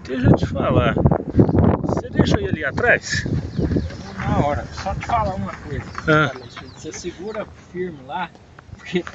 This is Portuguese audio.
Deixa eu te falar. Você deixa ele ali atrás? Na hora. Só te falar uma coisa. Ah. Você segura firme lá, porque